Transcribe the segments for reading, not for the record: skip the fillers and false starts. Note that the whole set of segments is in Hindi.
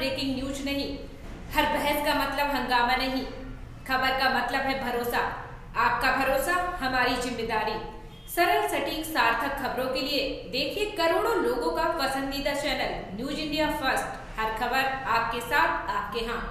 ब्रेकिंग न्यूज नहीं, हर बहस का मतलब हंगामा नहीं, खबर का मतलब है भरोसा। आपका भरोसा हमारी जिम्मेदारी। सरल सटीक सार्थक खबरों के लिए देखिए करोड़ों लोगों का पसंदीदा चैनल न्यूज इंडिया फर्स्ट। हर खबर आपके साथ, आपके हाथ।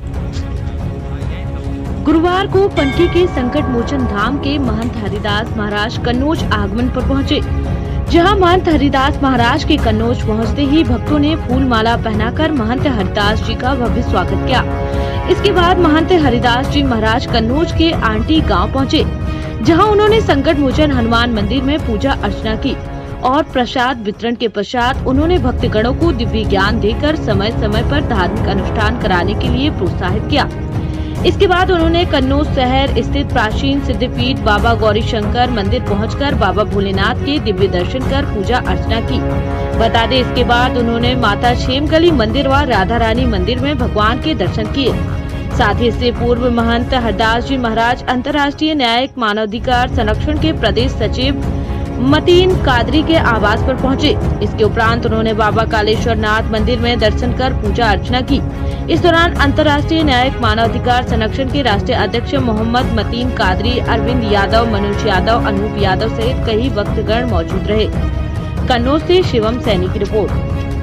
गुरुवार को पनकी के संकट मोचन धाम के महंत हरिदास महाराज कन्नौज आगमन पर पहुंचे, जहां महंत हरिदास महाराज के कन्नौज पहुंचते ही भक्तों ने फूल माला पहनाकर महंत हरिदास जी का भव्य स्वागत किया। इसके बाद महंत हरिदास जी महाराज कन्नौज के आंटी गांव पहुंचे, जहां उन्होंने संकट मोचन हनुमान मंदिर में पूजा अर्चना की और प्रसाद वितरण के पश्चात उन्होंने भक्तगणों को दिव्य ज्ञान देकर समय समय पर धार्मिक अनुष्ठान कराने के लिए प्रोत्साहित किया। इसके बाद उन्होंने कन्नौज शहर स्थित प्राचीन सिद्धपीठ बाबा गौरी शंकर मंदिर पहुंचकर बाबा भोलेनाथ के दिव्य दर्शन कर पूजा अर्चना की। बता दें, इसके बाद उन्होंने माता छेमगली मंदिर व राधा रानी मंदिर में भगवान के दर्शन किए। साथ ही इससे पूर्व महंत हरदास जी महाराज अंतर्राष्ट्रीय न्यायिक मानवाधिकार संरक्षण के प्रदेश सचिव मतीन कादरी के आवास पर पहुंचे। इसके उपरांत उन्होंने बाबा कालेश्वर नाथ मंदिर में दर्शन कर पूजा अर्चना की। इस दौरान अंतर्राष्ट्रीय न्यायिक मानवाधिकार संरक्षण के राष्ट्रीय अध्यक्ष मोहम्मद मतीन कादरी, अरविंद यादव, मनोज यादव, अनूप यादव सहित कई वक्तगण मौजूद रहे। कन्नौज से शिवम सैनी की रिपोर्ट।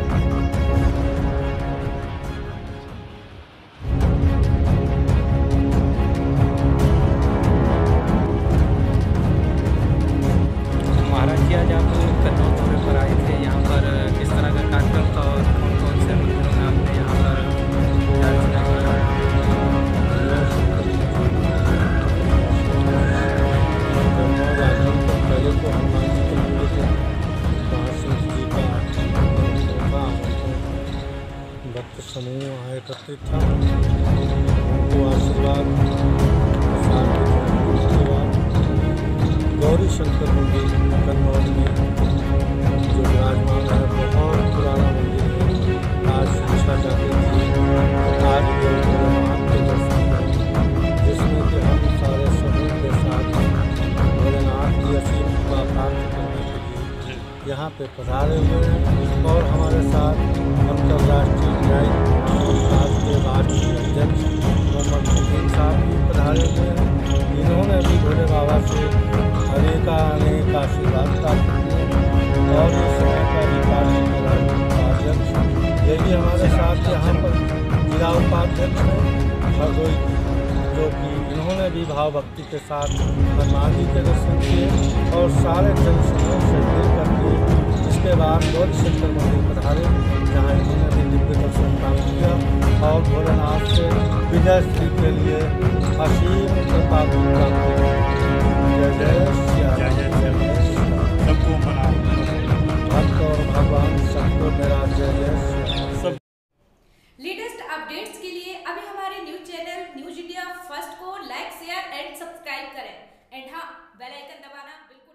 महाराज जी, आज आप कन्नौज पर आए थे, यहाँ पर किस तरह का कार्यक्रम था और कौन कौन से मंदिरों में आपने यहाँ पर पूजा अर्चना पहले तो हनुमान जी के मंदिर से महाशिव जी का भक्त समूह आया करते था, उनको आशीर्वाद के बाद गौरी शंकर मंदिर कन्नौज में जो विराजमान है, बहुत पुराना मंदिर है। आज पूछा जाते थे, आज भगवान के दर्शन करें, जिसमें कि हम सारे समूह के साथ भोलेनाथ की असीम कृपा प्राप्त करने के लिए यहाँ पे पधारे हुए हैं। और हमारे साथ अंतर्राष्ट्रीय न्यायिक मानवाधिकार के राष्ट्रीय अध्यक्ष मोहम्मद मतीन साहब भी पधारे हुए हैं। इन्होंने भी भोले बाबा से अनेक आशीर्वाद प्राप्त किए और इस समय का विकास उपाध्यक्ष यही हमारे साथ यहाँ पर जिला उपाध्यक्ष हैं हरदोई, जो कि इन्होंने भी भाव भक्ति के साथ हनुमान जी के दर्शन किए और सारे जनसमूह से मिल करके इसके बाद गौरी शंकर मंदिर पधारे, जहाँ इन्होंने भी दिव्य दर्शन प्राप्त किया और भोलेनाथ से विजय श्री के लिए असीम कृपा प्राप्त की। जय जय सबको भक्त और भगवान सबको मेरा जय जय। लेटेस्ट अपडेट्स के लिए अभी हमारे news channel news India first को लाइक, शेयर एंड सब्सक्राइब करें। एंड हाँ, बेल आइकन दबाना बिल्कुल